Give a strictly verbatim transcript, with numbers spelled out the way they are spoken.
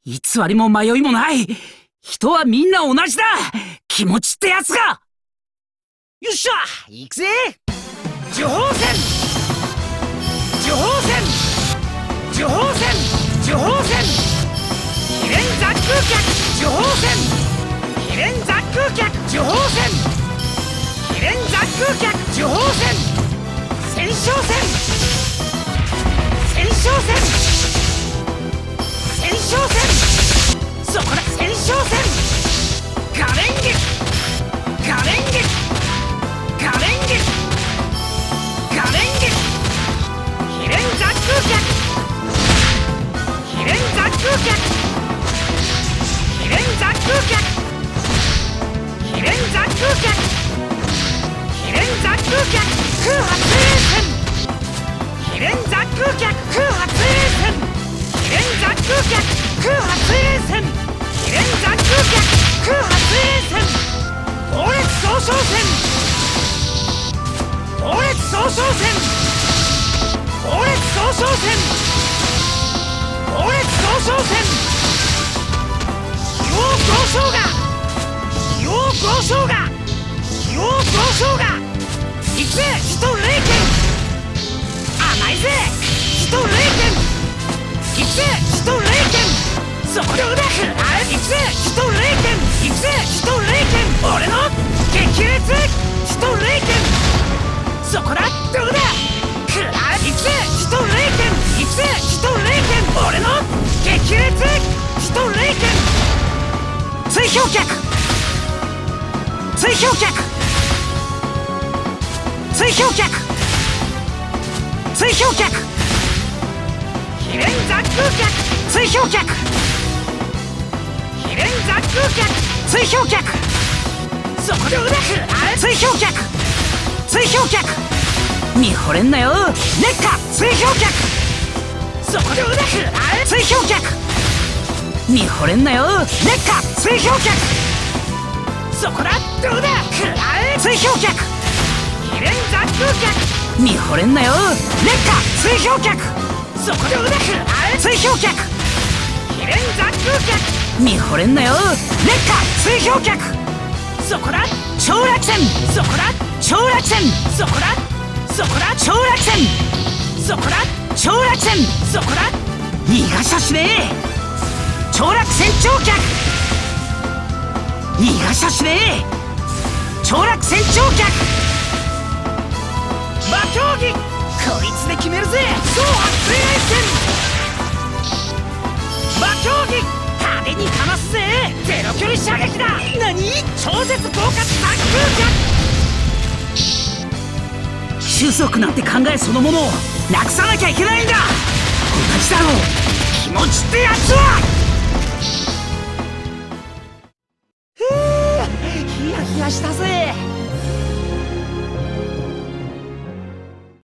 偽りも迷いもない。人はみんな同じだ。気持ちってやつが。よっしゃ行くぜ。呪法戦呪法戦呪法戦呪法戦秘伝雑空脚呪法戦秘伝雑空脚呪法戦秘伝雑空脚呪法戦戦勝戦戦勝戦戦勝戦そこだ戦勝戦ガレンゲガレンゲガレンゲガレンゲ秘伝雑空脚秘伝雑空脚秘伝雑空脚秘伝雑空脚秘伝雑空脚空発霊戦秘伝雑空脚空発霊戦秘伝雑空脚空発霊戦秘伝雑空脚空発霊戦猛烈総称戦猛烈総称戦猛烈総称戦猛烈総称戦硫黄豪将が硫黄豪将が硫黄豪将が行くぜ使徒霊剣甘いぜ使徒霊剣行くぜ使徒霊剣そこで腕くらえ行くぜ使徒霊剣行くぜ使徒霊剣俺の激烈使徒霊剣そこだどうだくらえ行くぜ使徒霊剣行くぜ使徒霊剣俺の激烈使徒霊剣追氷脚追氷脚追氷脚追氷脚秘伝雑空脚追氷脚秘伝雑空脚追氷脚そこで腕くらえ追氷脚追氷脚見惚れんなよ熱火追氷脚そこで腕くらえ追氷脚見惚れんなよ熱火追氷脚そこだどうだくらえ追氷脚秘伝雑空脚見惚れんなよ熱火追氷脚そこで腕くらえ追氷脚秘伝雑空脚見惚れんなよ熱火追氷脚そこだ超落戦そこだ超落戦そこだそこだ超落戦そこだ超落戦そこだ逃がしゃしねえ超落戦超脚逃がしゃしねえ超落戦超脚魔競技こいつで決めるぜ超発霊戦魔競技派手にかますぜゼロ距離射撃だ何超絶豪華滑空脚種族なんて考えそのものをなくさなきゃいけないんだ同じだろう気持ちってやつはふぅヒヤヒヤしたぜ